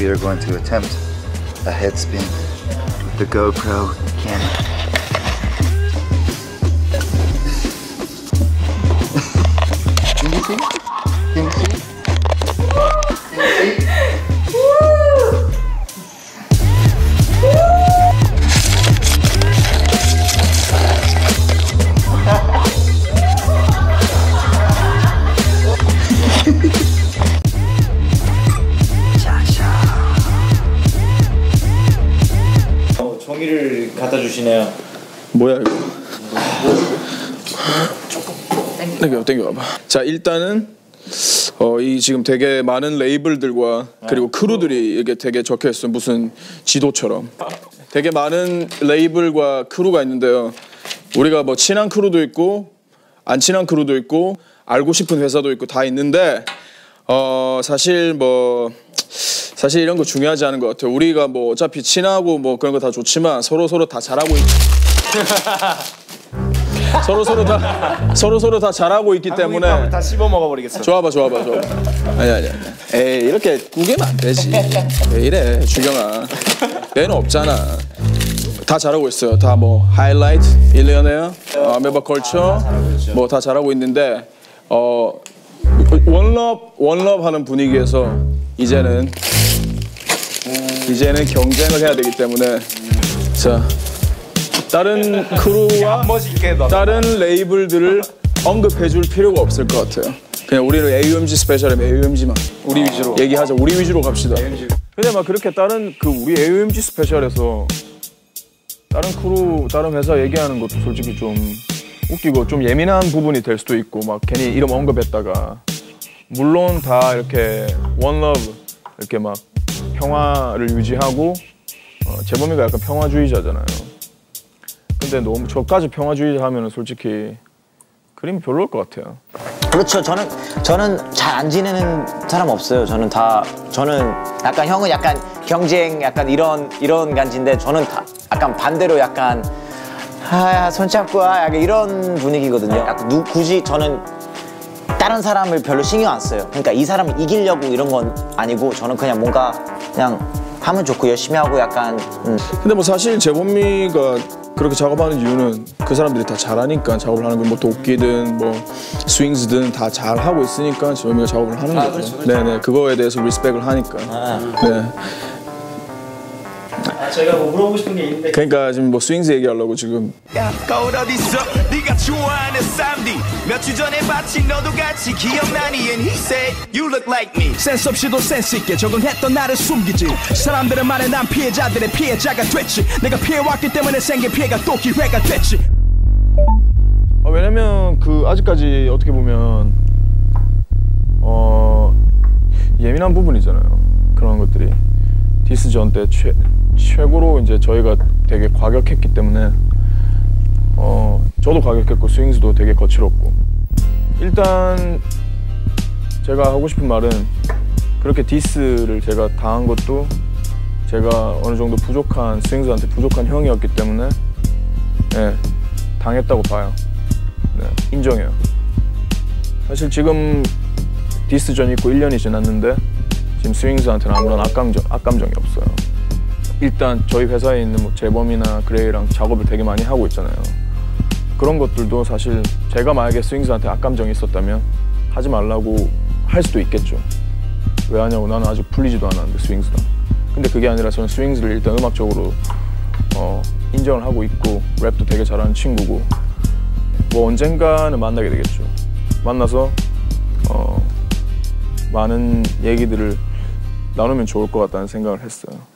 we are going to attempt a head spin with the GoPro camera. Can you see? Can you see? Can you see? 종이를 갖다 주시네요. 뭐야 이거? 땡겨봐. 자, 일단은 이 지금 되게 많은 레이블들과 그리고 크루들이 이게 되게 적혀 있어요. 무슨 지도처럼. 되게 많은 레이블과 크루가 있는데요. 우리가 뭐 친한 크루도 있고 안 친한 크루도 있고 알고 싶은 회사도 있고 다 있는데 사실 이런 거 중요하지 않은 것 같아요. 우리가 뭐 어차피 친하고 뭐 그런 거 다 좋지만 서로 다 잘하고 서로 다 잘하고 있기 때문에 다 씹어 먹어버리겠어. 좋아봐. 아니. 에이, 이렇게 구기면 안 되지. 왜 이래, 주경아. 얘는 없잖아. 다 잘하고 있어요. 다 뭐 하이라이트, 일리어네어, 아메바 컬처 뭐 다 잘하고 있는데 원럽 하는 분위기에서 이제는 경쟁을 해야 되기 때문에 자, 다른 크루와 다른 레이블들을 언급해줄 필요가 없을 것 같아요. 그냥 우리는 AUMG 스페셜이면 AUMG만 우리 위주로 얘기하자. 우리 위주로 갑시다. 근데 막 그렇게 우리 AUMG 스페셜에서 다른 크루, 다른 회사 얘기하는 것도 솔직히 좀 웃기고 좀 예민한 부분이 될 수도 있고 막 괜히 이름 언급했다가 물론 다 이렇게 원러브 이렇게 막 평화를 유지하고 재범이가 약간 평화주의자잖아요. 근데 너무 저까지 평화주의자 하면은 솔직히 그림이 별로일 것 같아요. 그렇죠. 저는 잘 안 지내는 사람 없어요. 저는 약간 형은 약간 경쟁 약간 이런 간지인데 저는 다 약간 반대로 약간 손잡고 약간 이런 분위기거든요. 약간 굳이 저는 다른 사람을 별로 신경 안 써요. 그러니까 이 사람을 이기려고 이런 건 아니고 저는 그냥 뭔가 그냥 하면 좋고 열심히 하고 약간 근데 뭐 사실 재범이가 그렇게 작업하는 이유는 그 사람들이 다 잘하니까 작업을 하는 거 뭐 도끼든 뭐 스윙스든 다 잘하고 있으니까 재범이가 작업을 하는 거죠. 그렇죠. 네네, 그거에 대해서 리스펙을 하니까. 네. 저희가 뭐 물어보고 싶은 게 있는데. 그러니까 지금 뭐 스윙스 얘기하려고 지금. 거울 어딨어? 네가 좋아하는 쌈디 몇 주 전에 봤지 너도 같이 기억나니 and he said you look like me 센스 없이도 센스 있게 적응했던 나를 숨기지 사람들은 말해 난 피해자들의 피해자가 됐지 내가 피해왔기 때문에 생긴 피해가 또 기회가 됐지 왜냐면 아직까지 어떻게 보면 예민한 부분이잖아요. 그런 것들이 디스 전 때 최고로 이제 저희가 되게 과격했기 때문에 저도 과격했고 스윙스도 되게 거칠었고 일단 제가 하고 싶은 말은 그렇게 디스를 제가 당한 것도 제가 어느 정도 부족한 스윙스한테 부족한 형이었기 때문에 네, 당했다고 봐요. 네, 인정해요. 사실 지금 디스전이 있고 1년이 지났는데 지금 스윙스한테는 아무런 악감정이 없어요. 일단 저희 회사에 있는 뭐 재범이나 그레이랑 작업을 되게 많이 하고 있잖아요. 그런 것들도 사실 제가 만약에 스윙스한테 악감정이 있었다면 하지 말라고 할 수도 있겠죠. 왜 하냐고 나는 아직 풀리지도 않았는데 스윙스가. 근데 그게 아니라 저는 스윙스를 일단 음악적으로 인정을 하고 있고 랩도 되게 잘하는 친구고 뭐 언젠가는 만나게 되겠죠. 만나서 많은 얘기들을 나누면 좋을 것 같다는 생각을 했어요.